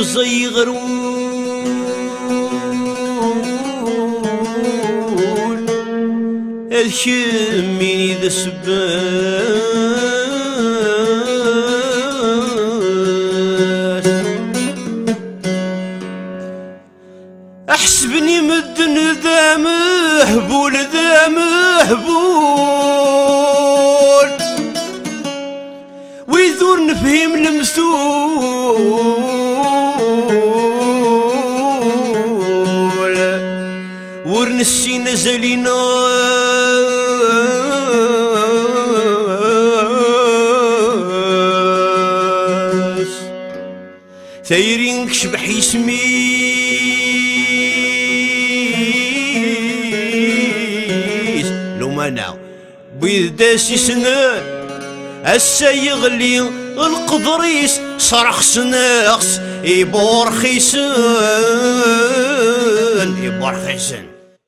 زيغرون الكميني ذا سباس احسبني مدن ذا مهبول ذا مهبول ويذور نفهم المثول ورنسينا زالينا ثايرين كشبح يسميس لو مانا بيض داسي سنان هسا يغلي القضريس صرخ سناخس يبور خيسان يبور خيسان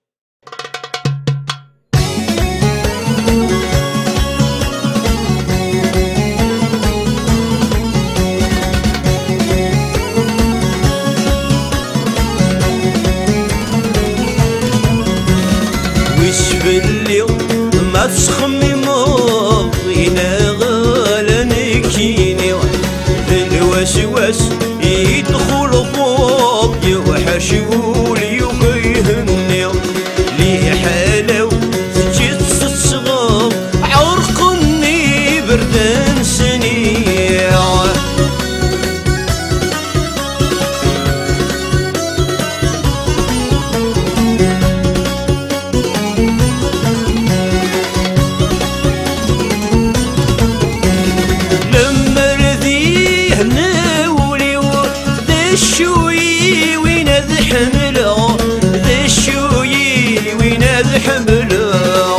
ويسفلي ما تسخمي ماضينا غالنكيني الوسواس يدخل فوق يوحش يقول يهني لي حلاو تجي تصغب عرقني بردان سنيع الشوي وين ذي حمله ذي الشوي وين ذي حمله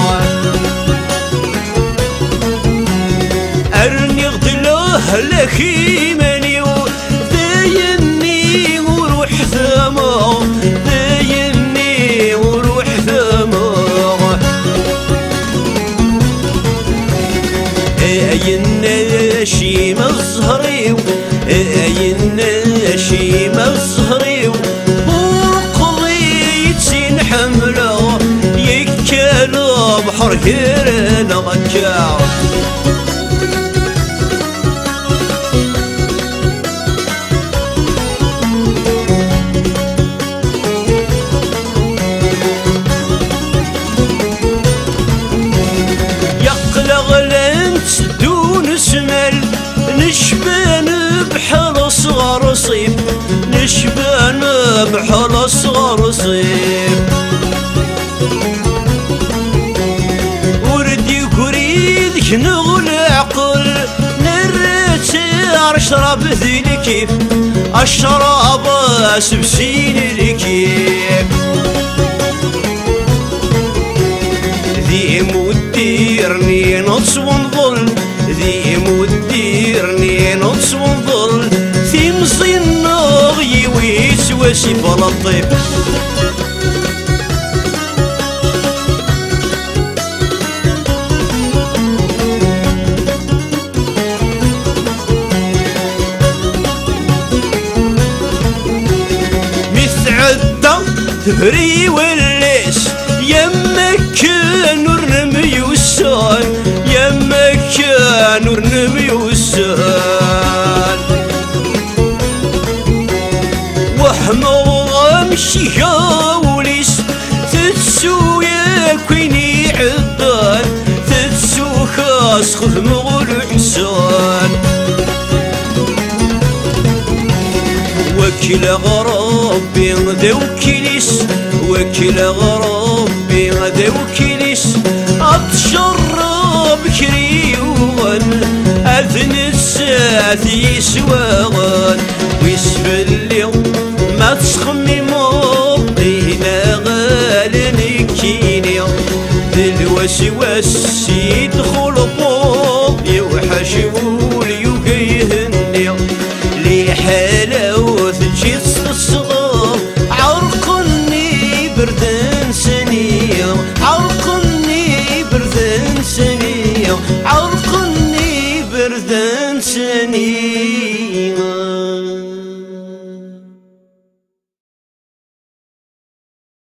أرني غدله لك يمني ذيني وروح ثما ذيني وروح ثما أين شي مظهري أين شي مظهري وقضيت سين حمله يكالو بحر كيرنا غكاو يقلغ لنت دون سمل نشبان بحال صغار صيف نشبان بحال صغار صيف وردي كريدك نغلى عقل نرتار اشرب ذي الكيف اشرب سبسين الكيف ذي مديرني نص ونظل ذي مديرني نص ونظل في مصين نغي ويسواسي بلا الطيب مثعدة تفري والليس يمك نور نمي والسان يمك نور نمي والسان وحمو امشي هاوليس تتسو يا كويني عدان تتسو خاص خذ مغل حسان وكل غرابي ذا وكيليس وكل غرابي ذا وكيليس أتشرب كريوان أذن الساعة يسوى